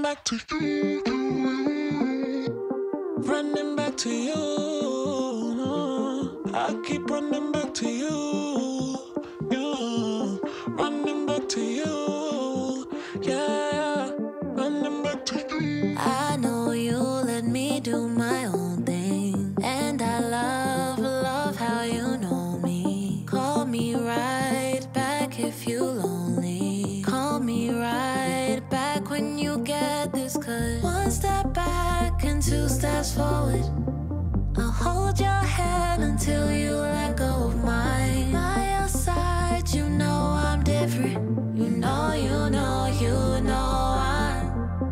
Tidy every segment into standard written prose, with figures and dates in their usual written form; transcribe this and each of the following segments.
back to you, running back to you. I keep running back to you, running back to you, yeah, running back to you. I know you let me do my own thing, and I love how you know me. Call me right back if you lonely. Call me right back when you get this, 'cause one step back and two steps forward. I'll hold your hand until you let go of mine. By your side, you know I'm different. You know I'm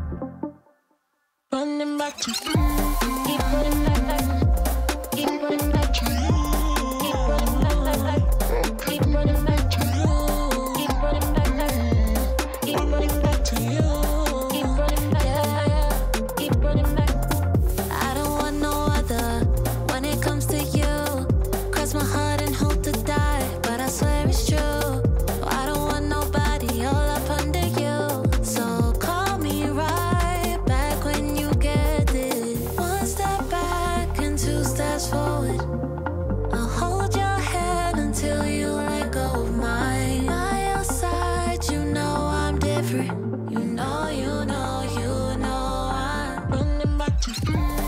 Running back to you. keep running back, keep running back to you. Keep running back, keep running back to you. Keep running back, keep running back to you. Keep running back, keep running back. I don't want no other when it comes to you. Cross my heart and hope to die, but I swear it's true. I don't want nobody all up under you. So call me right back when you get it. One step back and two steps forward. I'll hold your hand until you let go of mine. By your side, you know I'm different. You know I'm Running back to you.